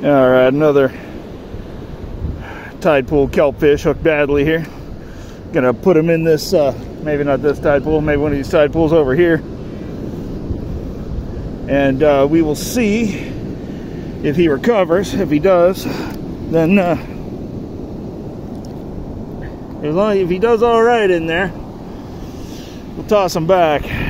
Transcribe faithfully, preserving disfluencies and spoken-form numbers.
All right, another tide pool kelpfish hooked badly here. Gonna put him in this, uh, maybe not this tide pool, maybe one of these tide pools over here. And uh, we will see if he recovers. If he does, then uh, as long as if he does all right in there, we'll toss him back.